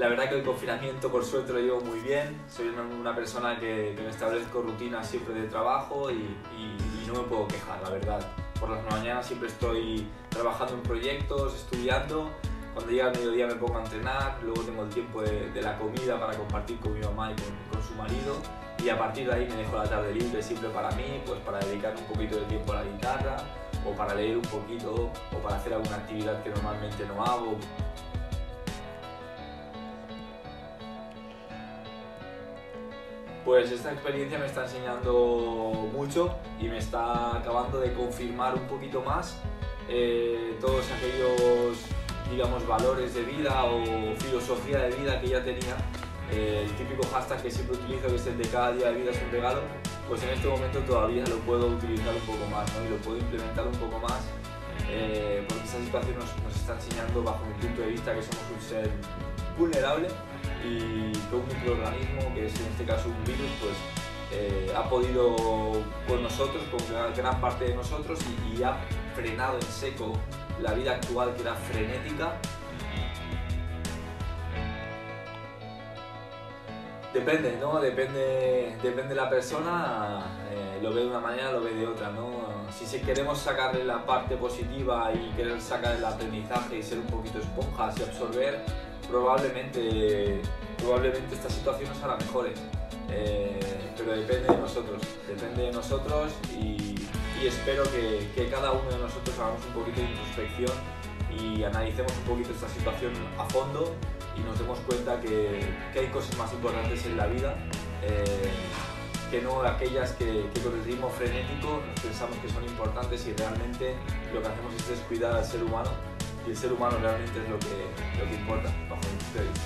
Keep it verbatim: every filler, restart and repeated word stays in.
La verdad que el confinamiento por suerte lo llevo muy bien, soy una, una persona que, que me establezco rutinas siempre de trabajo y, y, y no me puedo quejar, la verdad. Por las mañanas siempre estoy trabajando en proyectos, estudiando, cuando llega el mediodía me pongo a entrenar, luego tengo el tiempo de, de la comida para compartir con mi mamá y con, con su marido y a partir de ahí me dejo la tarde libre siempre para mí, pues para dedicar un poquito de tiempo a la guitarra o para leer un poquito o para hacer alguna actividad que normalmente no hago. Pues esta experiencia me está enseñando mucho y me está acabando de confirmar un poquito más eh, todos aquellos, digamos, valores de vida o filosofía de vida que ya tenía. Eh, el típico hashtag que siempre utilizo, que es el de cada día de vida es un regalo, pues en este momento todavía lo puedo utilizar un poco más, ¿no? Y lo puedo implementar un poco más eh, porque esta situación nos, nos está enseñando, bajo mi punto de vista, que somos un ser vulnerable y que un microorganismo, que es en este caso un virus, pues eh, ha podido con nosotros, con gran, gran parte de nosotros y, y ha frenado en seco la vida actual, que era frenética. Depende, ¿no? Depende, depende de la persona, eh, lo ve de una manera, lo ve de otra, ¿no? Si se queremos sacarle la parte positiva y querer sacar el aprendizaje y ser un poquito esponjas y absorber, probablemente, probablemente esta situación nos hará mejores, eh, pero depende de nosotros, depende de nosotros y, y espero que, que cada uno de nosotros hagamos un poquito de introspección y analicemos un poquito esta situación a fondo y nos demos cuenta que, que hay cosas más importantes en la vida, eh, que no aquellas que, que con el ritmo frenético nos pensamos que son importantes y realmente lo que hacemos es descuidar al ser humano y el ser humano realmente es lo que, lo que importa bajo mi punto de vista.